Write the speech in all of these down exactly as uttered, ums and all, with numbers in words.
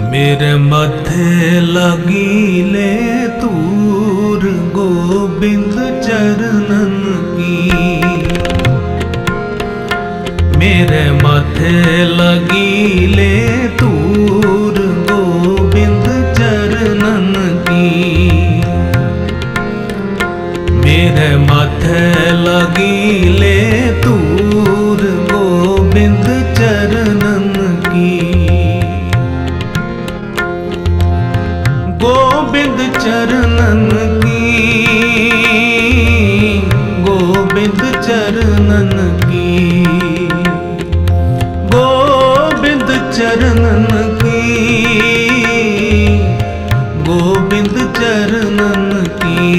मेरे मथे लगीले तूर गोबिंद चरणन की। मेरे मथे लगीले तूर गोबिंद चरणन की। मेरे मथे लगीले तूर गोबिंद चरणन की। गोबिंद चरणन की, गोबिंद चरणन की, गोबिंद चरणन की, गोबिंद चरणन की।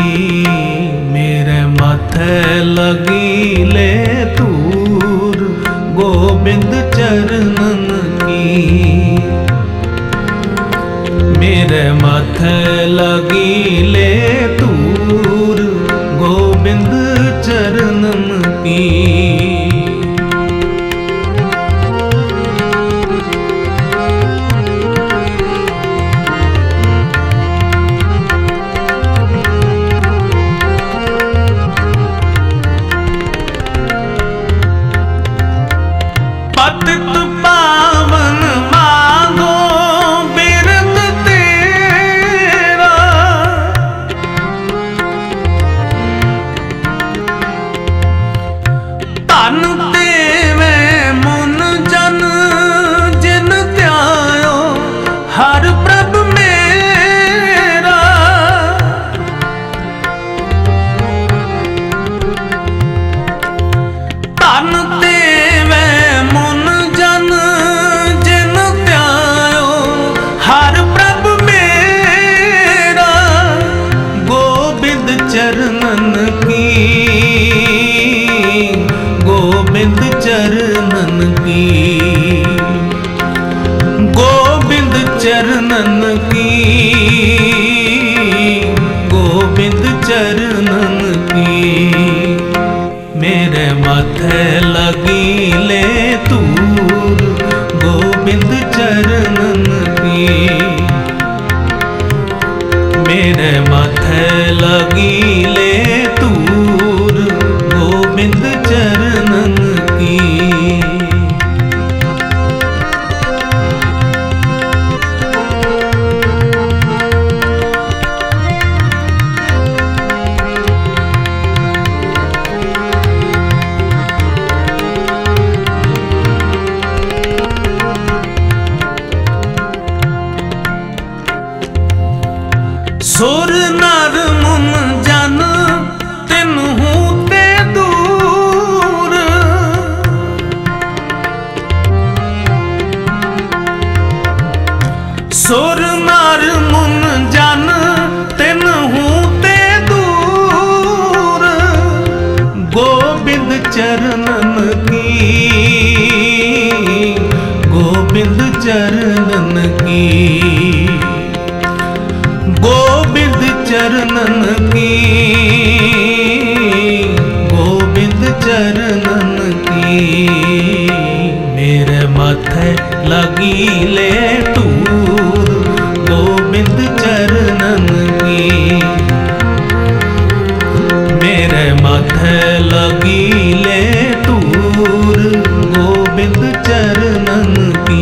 मेरे माथे लगीले तूर गोबिंद चरणन की। मेरे माथे लगीले तूर गोबिंद चरणन की। पतित पावन मांगो बिरद तेरा। धन देवे मुन जन जिन त्यायो हर प्रभ मेरा। धन देवे मुन जन जिन त्यायो हर प्रभ मेरा। गोबिंद चरणन की, गोबिंद चरणन की, गोबिंद चरणन की, गोबिंद चरणन की। मेरे माथे लगीले तूर गोबिंद चरणन की। मेरे माथे लगीले तूर गोबिंद चरणन की। सुर नर मुन जन तिन्हू ते दूर। सुर नर मुन जन तिन्हू ते दूर। गोबिंद चरणन की, गोबिंद चरणन की, गोबिंद चरणन की, गोबिंद चरणन की। मेरे माथे लगीले तूर गोबिंद चरणन की। मेरे माथे लगीले तूर गोबिंद चरणन की।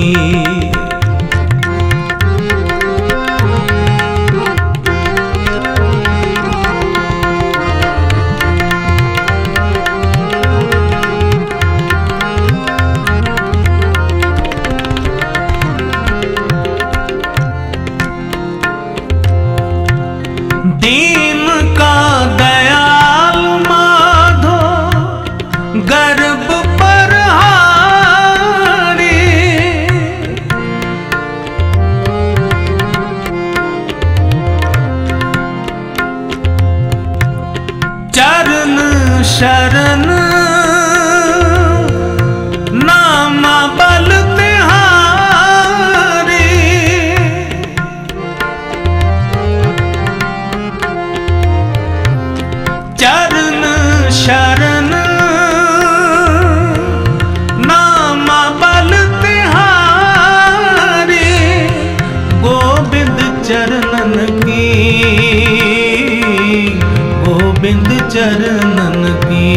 दीन का दयाल माधो गर्भ पर हारी। चरण शरण नामा बल तिहारी। चरण शरण नामा बल तिहारी। गोविंद चरणन की,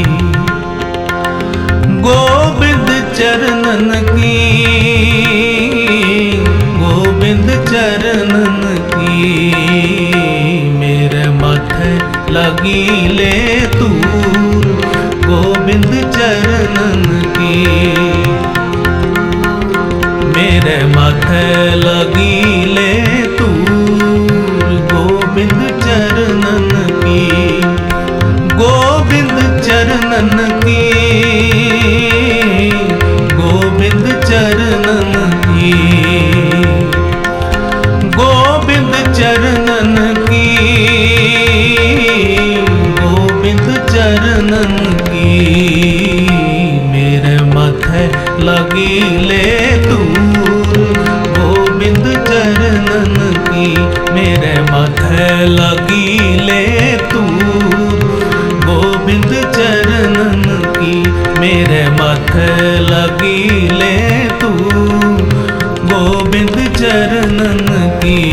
गोविंद चरणन की, गोविंद चरणन की। मेरे माथे लगी ले तूर गोविंद चरणन की, मेरे माथे लगी ले तूर गोविंद चरणन की, गोविंद चरणन की, गोविंद चरणन की, गोविंद चरणन की, गोविंद चरणन की। मेरे माथे लगी ले तूर गोविंद चरणन की, मेरे माथे लगी ले तूर गोविंद चरणन की, मेरे माथे लगी ले तूर गोविंद चरणन की।